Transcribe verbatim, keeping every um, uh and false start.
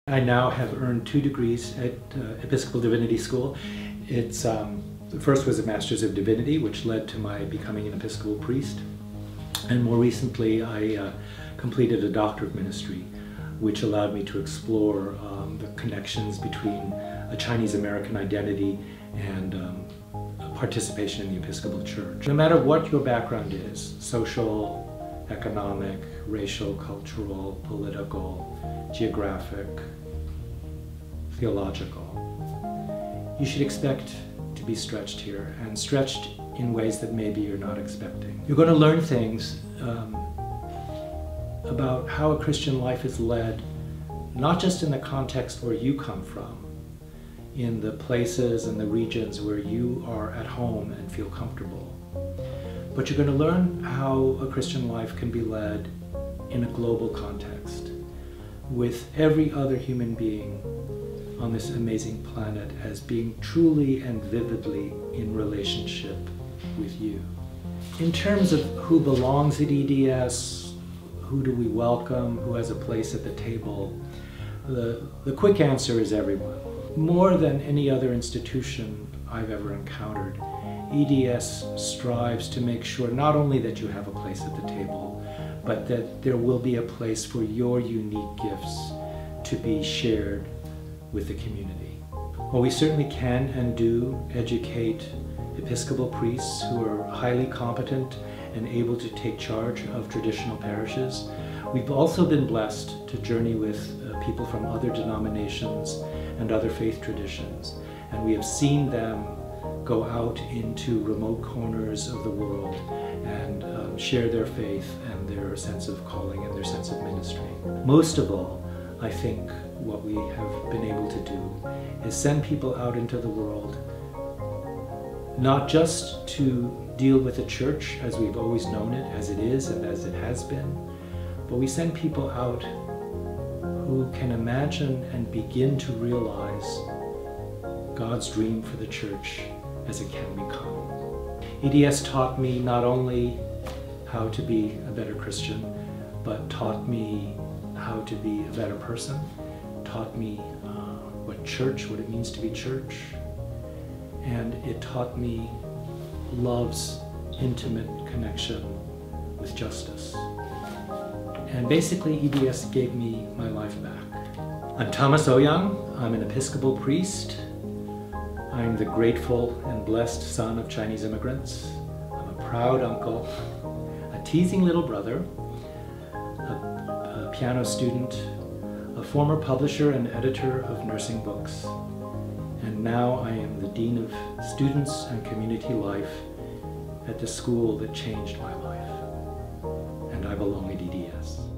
I now have earned two degrees at uh, Episcopal Divinity School. It's, um, the first was a Master's of Divinity, which led to my becoming an Episcopal priest. And more recently, I uh, completed a Doctor of Ministry, which allowed me to explore um, the connections between a Chinese-American identity and um, participation in the Episcopal Church. No matter what your background is, social, economic, racial, cultural, political, geographic, theological, you should expect to be stretched here, and stretched in ways that maybe you're not expecting. You're going to learn things um, about how a Christian life is led, not just in the context where you come from, in the places and the regions where you are at home and feel comfortable, but you're going to learn how a Christian life can be led in a global context, with every other human being on this amazing planet as being truly and vividly in relationship with you. In terms of who belongs at E D S, who do we welcome, who has a place at the table, the, the quick answer is everyone. More than any other institution I've ever encountered, E D S strives to make sure not only that you have a place at the table, but that there will be a place for your unique gifts to be shared with the community. While we certainly can and do educate Episcopal priests who are highly competent and able to take charge of traditional parishes, we've also been blessed to journey with uh, people from other denominations and other faith traditions, and we have seen them go out into remote corners of the world and um, share their faith and their sense of calling and their sense of ministry. Most of all, I think what we have been able to do is send people out into the world, not just to deal with the church as we've always known it, as it is and as it has been, but we send people out who can imagine and begin to realize God's dream for the church as it can become. E D S taught me not only how to be a better Christian, but taught me how to be a better person, taught me uh, what church, what it means to be church, and it taught me love's intimate connection with justice. And basically, E D S gave me my life back. I'm Thomas Eoyang. I'm an Episcopal priest. I'm the grateful and blessed son of Chinese immigrants. I'm a proud uncle, a teasing little brother, a, a piano student, a former publisher and editor of nursing books, and now I am the Dean of Students and Community Life at the school that changed my life. And I belong at E D S.